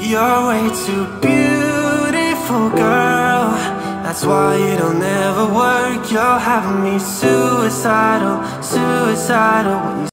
You're way too beautiful, girl. That's why it'll never work. You're having me suicidal, suicidal.